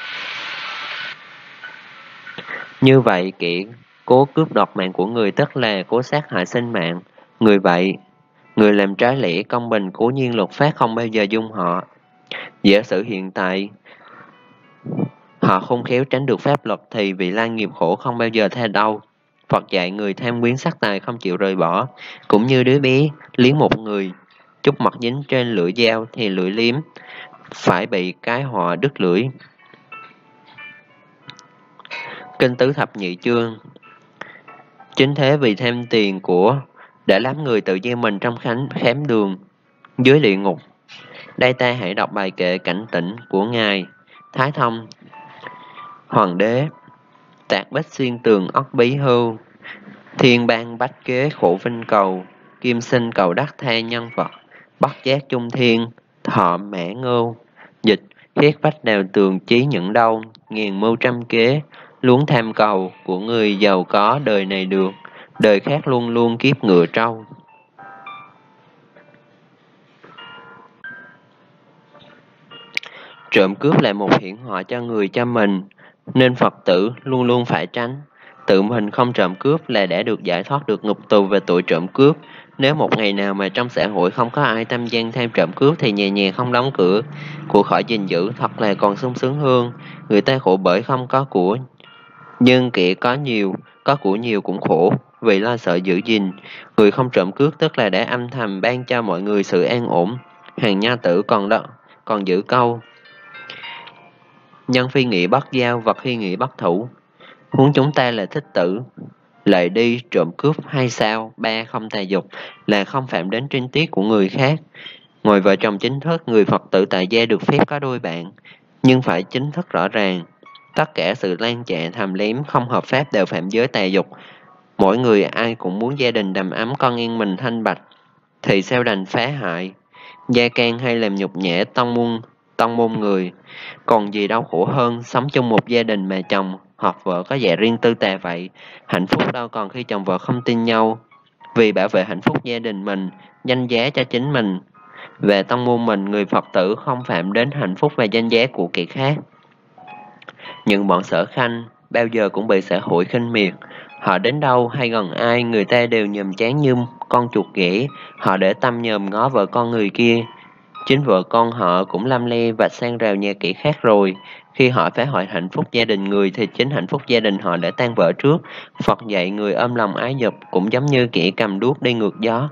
Như vậy kẻ cố cướp đoạt mạng của người tức là cố sát hại sinh mạng. Người làm trái lẽ công bình, cố nhiên luật pháp không bao giờ dung họ. Giả sử hiện tại họ không khéo tránh được pháp luật thì vị lai nghiệp khổ không bao giờ tha đâu. Phật dạy người tham quyến sắc tài không chịu rời bỏ, cũng như đứa bé liếm một người chút mật dính trên lưỡi dao thì lưỡi liếm phải bị cái họa đứt lưỡi. Kinh Tứ Thập Nhị Chương. Chính thế vì tham tiền của đã lắm người tự gieo mình trong khám đường dưới địa ngục. Đây ta hãy đọc bài kệ cảnh tỉnh của Ngài Thái Thông Hoàng đế. Tạc bách xuyên tường óc bí hưu, thiên bang bách kế khổ vinh cầu, kim sinh cầu đắc tha nhân vật, bất giác trung thiên thọ mã ngưu. Dịch: khét vách đào tường chí những đâu, ngàn mưu trăm kế luống tham cầu, của người giàu có đời này được, đời khác luôn luôn kiếp ngựa trâu. Trộm cướp là một hiểm họa cho người cho mình, nên Phật tử luôn luôn phải tránh. Tự mình không trộm cướp là đã được giải thoát được ngục tù về tội trộm cướp. Nếu một ngày nào mà trong xã hội không có ai tâm gian tham trộm cướp thì nhà nhà không đóng cửa của khỏi gìn giữ, thật là còn sung sướng hơn. Người ta khổ bởi không có của, nhưng kẻ có của nhiều cũng khổ, vì lo sợ giữ gìn. Người không trộm cướp tức là đã âm thầm ban cho mọi người sự an ổn. Hàng Nho Tử còn giữ câu: Nhân phi nghị bất giao, vật khi nghị bất thủ. Huống chúng ta là thích tử, lại đi trộm cướp hay sao? Ba, không tà dục, là không phạm đến trinh tiết của người khác. Ngoài vợ chồng chính thức, người Phật tử tại gia được phép có đôi bạn, nhưng phải chính thức rõ ràng. Tất cả sự lan trạ thàm lém không hợp pháp đều phạm giới tà dục. Mỗi người ai cũng muốn gia đình đầm ấm, con yên mình thanh bạch, thì sao đành phá hại, gia can hay làm nhục nhã tông môn người. Còn gì đau khổ hơn sống chung một gia đình mà chồng hoặc vợ có dạ riêng tư tà vậy. Hạnh phúc đâu còn khi chồng vợ không tin nhau. Vì bảo vệ hạnh phúc gia đình mình, danh giá cho chính mình và tông môn mình, người Phật tử không phạm đến hạnh phúc và danh giá của kẻ khác. Những bọn sở khanh bao giờ cũng bị xã hội khinh miệt. Họ đến đâu hay gần ai, người ta đều nhòm chán như con chuột ghẻ. Họ để tâm nhòm ngó vợ con người kia. Chính vợ con họ cũng lăm le và sang rào nhà kẻ khác rồi. Khi họ phá hoại hạnh phúc gia đình người thì chính hạnh phúc gia đình họ đã tan vỡ trước. Phật dạy người ôm lòng ái dục cũng giống như kẻ cầm đuốc đi ngược gió,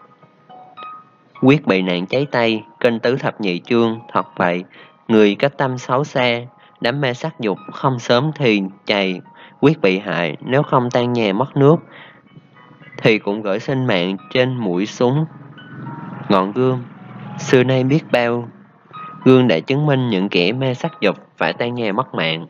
quyết bị nạn cháy tay. Kinh tứ thập nhị chương. Thật vậy, người cách tâm xấu xa, đám mê sắc dục không sớm thì chày, quyết bị hại. Nếu không tan nhà mất nước thì cũng gửi sinh mạng trên mũi súng ngọn gươm. Xưa nay biết bao gương đã chứng minh những kẻ mê sắc dục phải tan nhà mất mạng.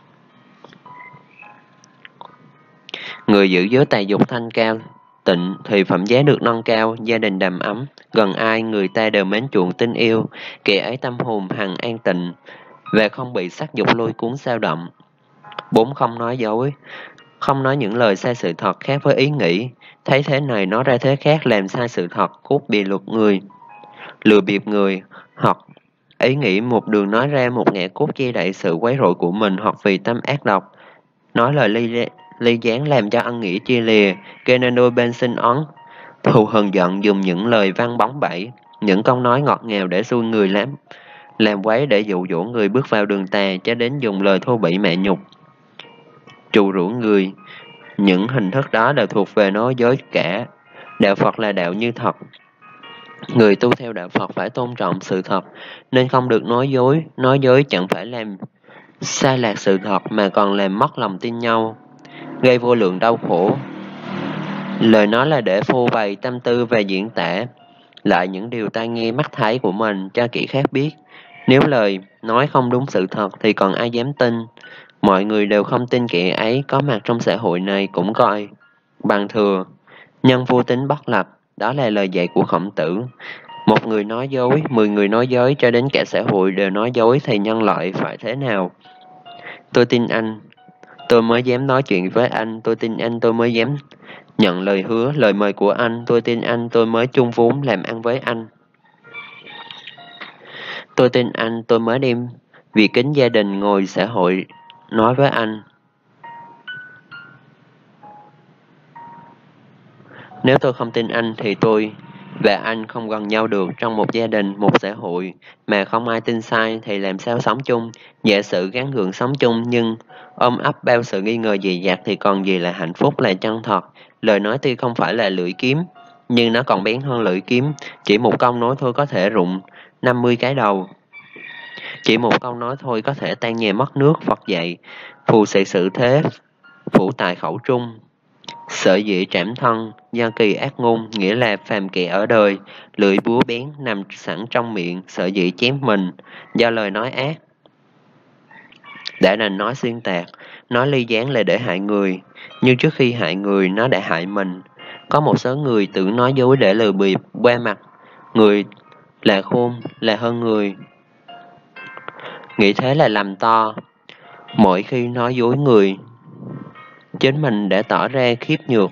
Người giữ giới tà dục thanh cao tịnh thì phẩm giá được nâng cao, gia đình đầm ấm, gần ai người ta đều mến chuộng tin yêu, kẻ ấy tâm hồn hằng an tịnh và không bị sắc dục lôi cuốn xao động. 4. Không nói dối, không nói những lời sai sự thật khác với ý nghĩ, thấy thế này nói ra thế khác, làm sai sự thật, cốt bì luật người, lừa bịp người, hoặc ý nghĩ một đường nói ra một ngã cốt che đậy sự quấy rối của mình, hoặc vì tâm ác độc nói lời ly gián làm cho ân nghĩa chia lìa, gây nên đôi bên sinh oán thù hờn giận, dùng những lời văn bóng bẩy, những câu nói ngọt ngào để xui người làm quấy, để dụ dỗ người bước vào đường tà, cho đến dùng lời thô bỉ mạ nhục, trù rủa người. Những hình thức đó đều thuộc về nói dối cả. Đạo Phật là đạo như thật. Người tu theo đạo Phật phải tôn trọng sự thật, nên không được nói dối. Nói dối chẳng phải làm sai lạc sự thật mà còn làm mất lòng tin nhau, gây vô lượng đau khổ. Lời nói là để phô bày tâm tư và diễn tả lại những điều tai nghe mắt thấy của mình cho kẻ khác biết. Nếu lời nói không đúng sự thật thì còn ai dám tin. Mọi người đều không tin kẻ ấy có mặt trong xã hội này cũng coi bằng thừa. Nhân vô tính bất lập, đó là lời dạy của Khổng Tử. Một người nói dối, 10 người nói dối, cho đến cả xã hội đều nói dối thì nhân loại phải thế nào? Tôi tin anh, tôi mới dám nói chuyện với anh. Tôi tin anh, tôi mới dám nhận lời hứa, lời mời của anh. Tôi tin anh, tôi mới chung vốn làm ăn với anh. Tôi tin anh, tôi mới đem việc kính gia đình ngồi xã hội nói với anh. Nếu tôi không tin anh thì tôi và anh không gần nhau được. Trong một gia đình, một xã hội mà không ai tin sai thì làm sao sống chung? Giả sử gắng gượng sống chung nhưng ôm ấp bao sự nghi ngờ dè dặt thì còn gì là hạnh phúc, là chân thật. Lời nói tuy không phải là lưỡi kiếm, nhưng nó còn bén hơn lưỡi kiếm. Chỉ một câu nói thôi có thể rụng 50 cái đầu. Chỉ một câu nói thôi có thể tan nhà mất nước. Phật dạy, phù sĩ sự thế, phủ tại khẩu trung. Sở dĩ trảm thân, do kỳ ác ngôn, nghĩa là phàm kẻ ở đời, lưỡi búa bén nằm sẵn trong miệng, sở dĩ chém mình, do lời nói ác. Đã đành nói xuyên tạc, nói ly gián là để hại người, nhưng trước khi hại người, nó đã hại mình. Có một số người tưởng nói dối để lừa bịp, qua mặt người là khôn, là hơn người. Nghĩ thế là làm to. Mỗi khi nói dối người, chính mình đã tỏ ra khiếp nhược.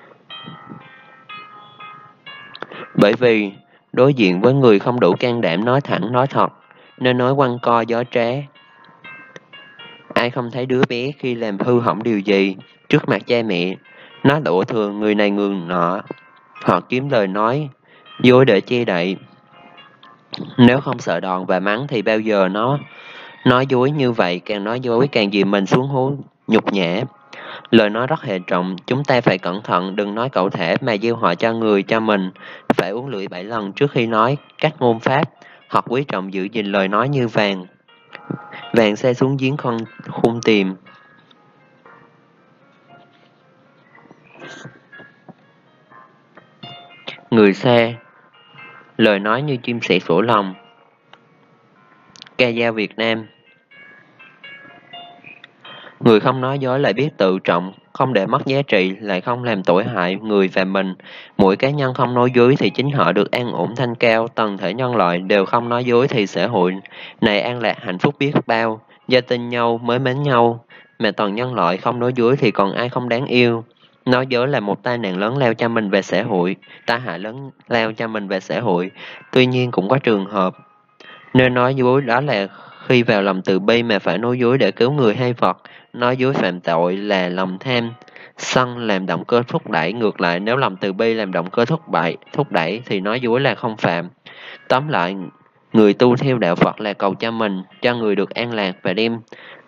Bởi vì đối diện với người không đủ can đảm nói thẳng nói thật, nên nói quăng co gió trá. Ai không thấy đứa bé khi làm hư hỏng điều gì trước mặt cha mẹ, nó đổ thừa người này người nọ, họ kiếm lời nói dối để che đậy. Nếu không sợ đòn và mắng thì bao giờ nó nói dối như vậy, càng nói dối càng dìm mình xuống hố nhục nhã. Lời nói rất hệ trọng, chúng ta phải cẩn thận, đừng nói cẩu thể mà gieo họa cho người cho mình. Phải uống lưỡi 7 lần trước khi nói các ngôn pháp, hoặc quý trọng giữ gìn lời nói như vàng. Vàng xe xuống giếng không khôn tìm. Người xe, lời nói như chim sẻ sổ lòng. Ca dao Việt Nam. Người không nói dối lại biết tự trọng, không để mất giá trị, lại không làm tổn hại người và mình. Mỗi cá nhân không nói dối thì chính họ được an ổn thanh cao, toàn thể nhân loại đều không nói dối thì xã hội này an lạc hạnh phúc biết bao. Do tin nhau mới mến nhau, mà toàn nhân loại không nói dối thì còn ai không đáng yêu. Nói dối là một tai nạn lớn lao cho mình và xã hội, tai hại lớn lao cho mình và xã hội. Tuy nhiên cũng có trường hợp nên nói dối, đó là khi vào lòng từ bi mà phải nói dối để cứu người hay vật. Nói dối phạm tội là lòng tham, sân làm động cơ thúc đẩy. Ngược lại, nếu lòng từ bi làm động cơ thúc đẩy thì nói dối là không phạm. Tóm lại, người tu theo đạo Phật là cầu cho mình, cho người được an lạc và đem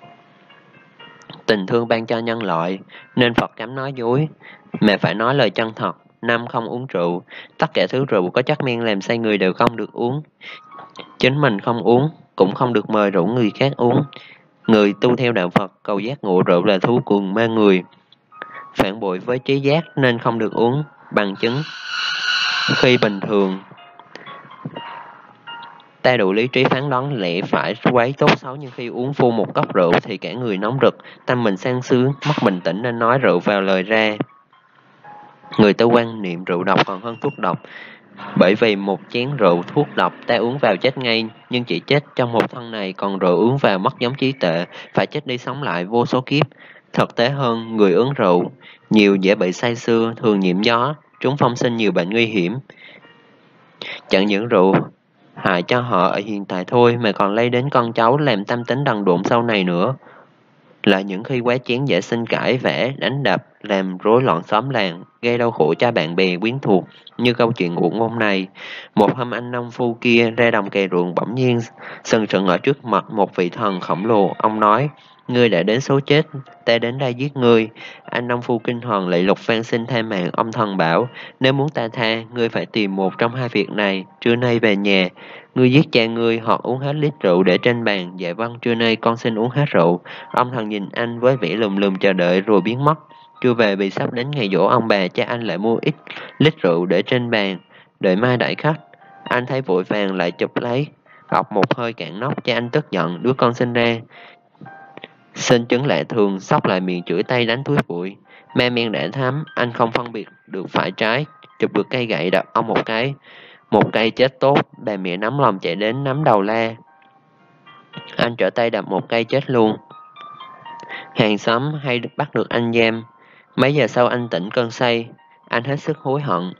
tình thương ban cho nhân loại. Nên Phật cấm nói dối, mà phải nói lời chân thật. 5. Không uống rượu. Tất cả thứ rượu có chất men làm say người đều không được uống. Chính mình không uống, cũng không được mời rủ người khác uống. Người tu theo đạo Phật cầu giác ngộ rượu là thú cuồng mê người, phản bội với trí giác nên không được uống. Bằng chứng, khi bình thường ta đủ lý trí phán đoán lẽ phải quấy tốt xấu, nhưng khi uống phu một cốc rượu thì cả người nóng rực, tâm mình sang sướng, mất bình tĩnh nên nói rượu vào lời ra. Người ta quan niệm rượu độc còn hơn thuốc độc, bởi vì một chén rượu thuốc độc ta uống vào chết ngay, nhưng chỉ chết trong một thân này, còn rượu uống vào mất giống trí tuệ, phải chết đi sống lại vô số kiếp. Thực tế hơn, người uống rượu nhiều dễ bị say sưa, thường nhiễm gió, chúng phong sinh nhiều bệnh nguy hiểm. Chẳng những rượu hại cho họ ở hiện tại thôi, mà còn lây đến con cháu, làm tâm tính đần độn sau này nữa. Là những khi quá chén dễ sinh cãi vã, đánh đập, làm rối loạn xóm làng, gây đau khổ cho bạn bè quyến thuộc, như câu chuyện của hôm nay. Một hôm anh nông phu kia ra đồng cày ruộng, bỗng nhiên sừng sững ở trước mặt một vị thần khổng lồ. Ông nói: "Ngươi đã đến số chết, ta đến đây giết ngươi." Anh nông phu kinh hoàng lạy lục van xin tha mạng. Ông thần bảo: "Nếu muốn ta tha, ngươi phải tìm một trong hai việc này. Trưa nay về nhà, ngươi giết cha ngươi hoặc uống hết lít rượu để trên bàn." "Dạ vâng, trưa nay con xin uống hết rượu." Ông thần nhìn anh với vẻ lùm lùm chờ đợi rồi biến mất. Chưa về vì sắp đến ngày giỗ ông bà, cha anh lại mua ít lít rượu để trên bàn, đợi mai đãi khách. Anh thấy vội vàng lại chụp lấy, ọc một hơi cạn nóc. Cha anh tức giận: "Đứa con sinh ra sinh chứng lạ thường." Xốc lại miệng chửi tay đánh túi bụi. Ma men đã thấm, anh không phân biệt được phải trái, chụp được cây gậy đập ông một cái. Một cây chết tốt. Bà mẹ nắm lòng chạy đến nắm đầu la. Anh trở tay đập một cây chết luôn. Hàng xóm hay bắt được anh giam. Mấy giờ sau anh tỉnh cơn say, anh hết sức hối hận.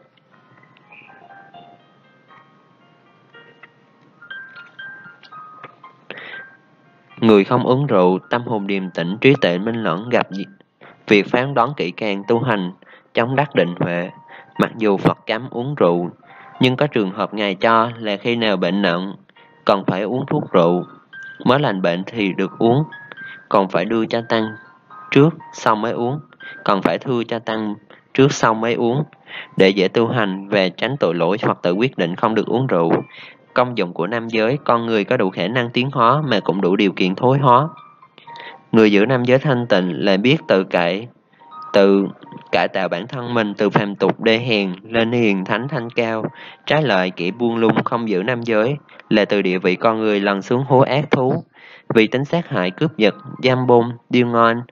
Người không uống rượu, tâm hồn điềm tĩnh, trí tuệ minh lẫn, gặp việc phán đoán kỹ càng, tu hành chống đắc định huệ. Mặc dù Phật cấm uống rượu, nhưng có trường hợp Ngài cho là khi nào bệnh nặng, còn phải uống thuốc rượu, mới lành bệnh thì được uống, còn phải đưa cho tăng trước sau mới uống, còn phải thưa cho tăng trước sau mới uống. Để dễ tu hành và tránh tội lỗi, Phật tự quyết định không được uống rượu. Công dụng của nam giới, con người có đủ khả năng tiến hóa mà cũng đủ điều kiện thối hóa. Người giữ nam giới thanh tịnh là biết tự cải tạo bản thân mình từ phàm tục đê hèn lên hiền thánh thanh cao. Trái lại, kẻ buông lung không giữ nam giới là từ địa vị con người lần xuống hố ác thú. Vì tính sát hại, cướp giật, giam bôn, điêu ngoan,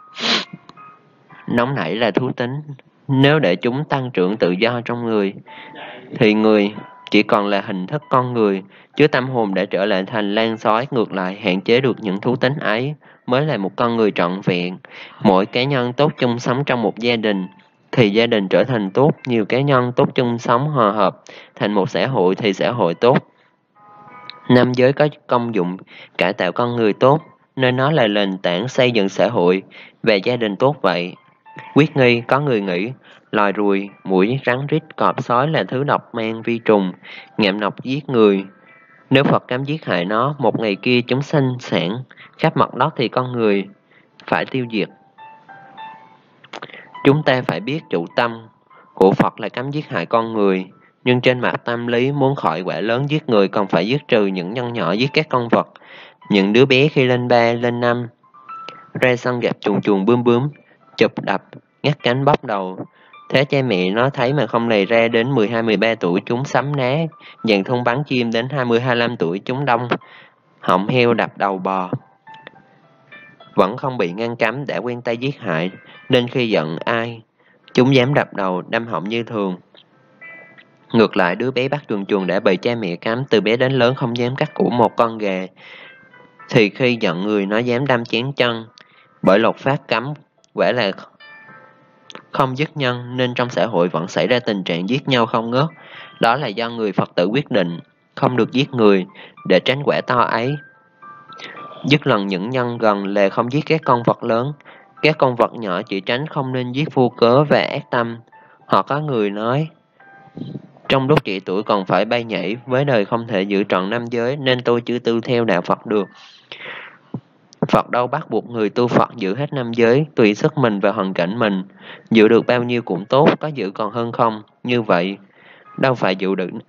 nóng nảy là thú tính. Nếu để chúng tăng trưởng tự do trong người, thì người chỉ còn là hình thức con người, chứ tâm hồn đã trở lại thành lan sói. Ngược lại, hạn chế được những thú tính ấy mới là một con người trọn vẹn. Mỗi cá nhân tốt chung sống trong một gia đình thì gia đình trở thành tốt. Nhiều cá nhân tốt chung sống hòa hợp thành một xã hội thì xã hội tốt. Nam giới có công dụng cải tạo con người tốt, nên nó là nền tảng xây dựng xã hội và gia đình tốt vậy. Quyết nghi, có người nghĩ loài ruồi, muỗi, rắn rít, cọp, sói là thứ độc mang vi trùng, ngậm độc giết người. Nếu Phật cấm giết hại nó, một ngày kia chúng sinh sản khắp mặt đất thì con người phải tiêu diệt. Chúng ta phải biết chủ tâm của Phật là cấm giết hại con người, nhưng trên mặt tâm lý muốn khỏi quả lớn giết người còn phải giết trừ những nhân nhỏ, giết các con vật. Những đứa bé khi lên 3, lên 5, ra sân gặp chuồn chuồn bướm bướm, chụp đập, ngắt cánh bóc đầu. Thế cha mẹ nó thấy mà không lầy ra, đến 12, 13 tuổi chúng sắm ná, dàn thun bắn chim, đến 20, 25 tuổi chúng đông họng heo đập đầu bò. Vẫn không bị ngăn cấm, đã quen tay giết hại, nên khi giận ai, chúng dám đập đầu, đâm họng như thường. Ngược lại, đứa bé bắt chuồn chuồn đã bị cha mẹ cấm, từ bé đến lớn không dám cắt cổ một con gà, thì khi giận người nó dám đâm chén chân. Bởi luật pháp cấm quả là không giết nhân, nên trong xã hội vẫn xảy ra tình trạng giết nhau không ngớt. Đó là do người Phật tử quyết định không được giết người để tránh quả to ấy. Dứt lần những nhân gần là không giết các con vật lớn. Các con vật nhỏ chỉ tránh không nên giết vô cớ và ác tâm. Họ có người nói, trong lúc trẻ tuổi còn phải bay nhảy, với đời không thể giữ trọn năm giới, nên tôi chưa tu theo đạo Phật được. Phật đâu bắt buộc người tu Phật giữ hết năm giới, tùy sức mình và hoàn cảnh mình. Giữ được bao nhiêu cũng tốt, có giữ còn hơn không. Như vậy, đâu phải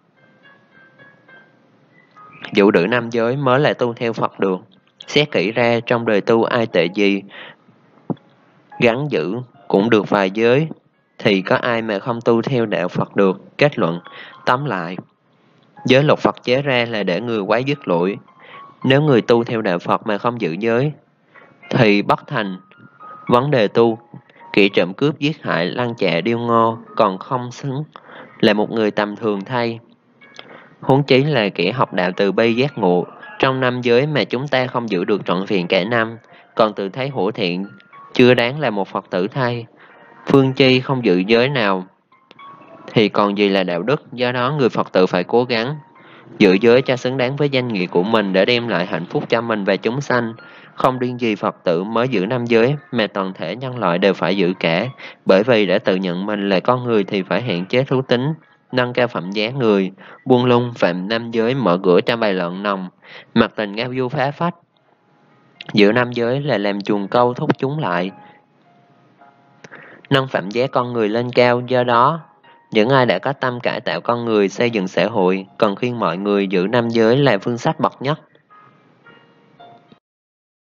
giữ được năm giới mới là tu theo Phật được. Xét kỹ ra, trong đời tu ai tệ gì, gắn giữ cũng được vài giới, thì có ai mà không tu theo đạo Phật được. Kết luận, tóm lại, giới luật Phật chế ra là để người quấy dứt lỗi. Nếu người tu theo đạo Phật mà không giữ giới, thì bất thành vấn đề tu. Kẻ trộm cướp giết hại lăng chạ điêu ngô còn không xứng là một người tầm thường thay, huống chí là kẻ học đạo từ bi giác ngộ. Trong năm giới mà chúng ta không giữ được trọn vẹn cả năm, còn tự thấy hổ thẹn, chưa đáng là một Phật tử thay. Phương chi không giữ giới nào thì còn gì là đạo đức. Do đó người Phật tử phải cố gắng giữ giới cho xứng đáng với danh nghĩa của mình, để đem lại hạnh phúc cho mình và chúng sanh. Không riêng gì Phật tử mới giữ năm giới, mà toàn thể nhân loại đều phải giữ cả. Bởi vì đã tự nhận mình là con người thì phải hạn chế thú tính, nâng cao phẩm giá người, buông lung phạm năm giới, mở cửa cho bầy lợn nồng, mặc tình ngao du phá phách. Giữ năm giới là làm chuồng câu thúc chúng lại, nâng phẩm giá con người lên cao. Do đó, những ai đã có tâm cải tạo con người, xây dựng xã hội, cần khuyên mọi người giữ năm giới là phương sách bậc nhất.